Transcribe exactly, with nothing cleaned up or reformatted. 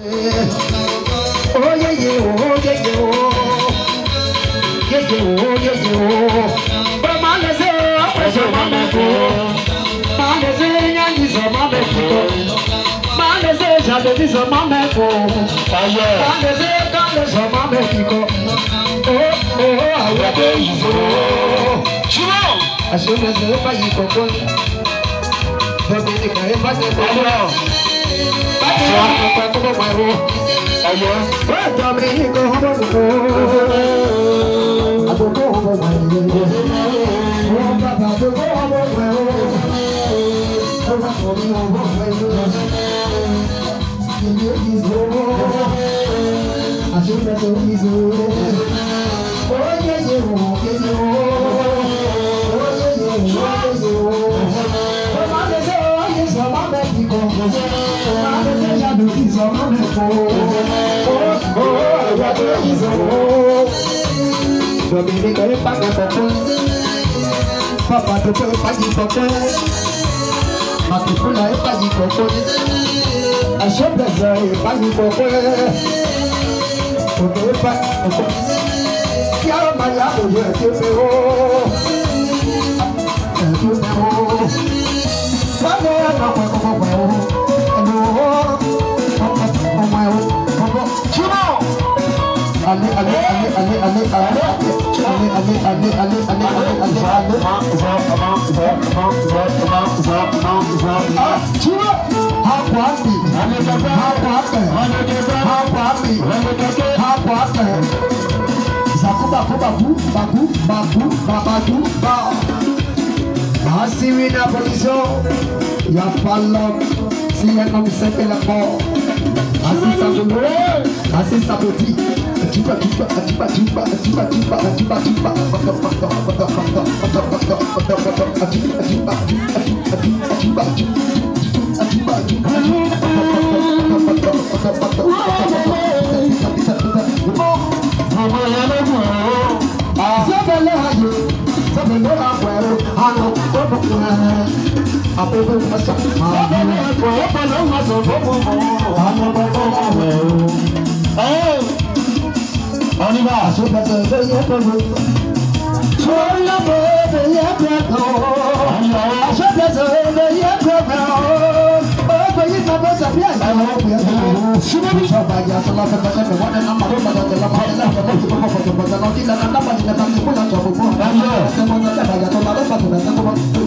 Oh yeah yeah, oh yeah yeah, yeah yeah, oh yeah yeah. But man is a, man is a man is a, man is a, man is a man is a, man is a, man is a man is a, man is a, man is a man is a. Oh oh, I will be so. Chimo, as soon as the fire comes, but the guy is back there. Back there, my room. Ayo, where Dominic go home? I don't go home. Oh, Papa, don't go home. Oh, Papa, don't go home. I should have told you so. Oh, yeah, yeah, oh, yeah, yeah, oh, yeah, yeah, oh, oh, Mama, say, oh, yes, Mama, you go. Mama, say, I do this, Mama, oh, oh, what is oh, Dominic, I am back at the Papa, to go back in the Matufuna, I back in the I should have said, back in the Okay, back, okay. Yara Maya, oh, yeah, give me oh, give me oh. One day I know my own, my own, oh, my own, Chimo. Ale, ale, ale, ale, ale, ale, ale, ale, ale, ale, ale, ale, ale. Chimo, how happy, how happy, how happy, how happy. Zakuba, babu, babu, babu, babadu, ba. Masih na poliso, ya palom, siya kami sa pelako. Masih sabu, masih sabuti, ajuba, ajuba, ajuba, ajuba, ajuba, ajuba, ajuba, ajuba, patok, patok, patok, patok, patok, patok, patok, patok, ajuba, ajuba, ajuba, ajuba, ajuba, Ayo,